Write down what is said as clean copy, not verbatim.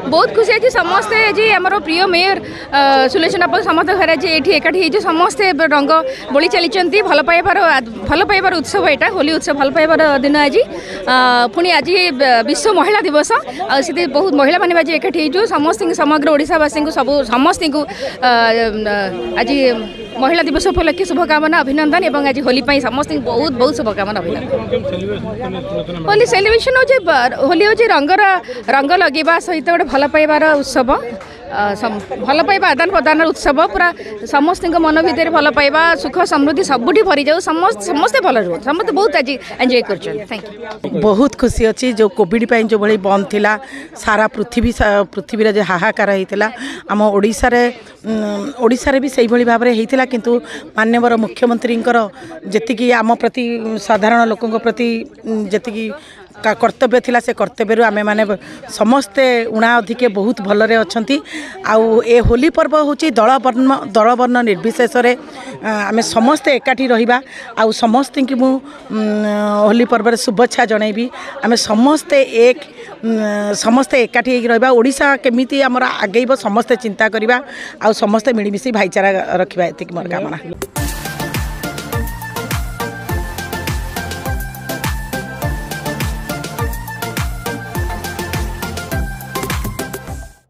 बहुत खुशी अच्छी समस्ते आज आम प्रिय मेयर सुलोचना समस्त घर आज ये एकाठी समस्ते रंग बोली चली भल पाइबार उत्सव यहाँ होली उत्सव भल पाइबार दिन आज पुणी आज विश्व महिला दिवस से बहुत महिला मैंने आज एकाठी समस्त समग्र ओडिशावासी को सब समस्त को आज महिला दिवस उपलक्षे शुभकामना अभिनंदन एवं आज होली समस्त बहुत बहुत शुभकामना अभिनंदन। होली सेलिब्रेशन हो होली हूँ रंग लगेगा सहित गोटे भल पाइबार उत्सव भल पाइबा आदान प्रदान उत्सव पूरा समस्त मन भितर भल पाइबा सुख समृद्धि सबुठी भरी जाऊ समस्ते भल रुह समस्त बहुत आज एंजॉय कर। Thank you. बहुत खुशी अच्छी जो कोविड जो भाई बंद थिला सारा पृथ्वी जो हाहाकार होता आम ओडिशा भी से भाव में होता किंतु माननीय मुख्यमंत्री जी आम प्रति साधारण लोकों प्रति जी कर्तव्य थिला से कर्तव्य आमे माने समस्ते उणा अधिके बहुत भलरे अछंती आउ ए होली पर्व होची दल वर्ण निर्विशेष रे आमे समस्ते एकाठी रहिबा आउ समस्त की मु होली पर्व शुभेच्छा जनैबी आमे समस्ते एकाठी रहिबा ओडिशा केमिति हमर आगेइबो समस्ते चिंता करिबा आउ समस्ते मिलीमिशी भाईचारा रखिबा एतिक मोर कामना।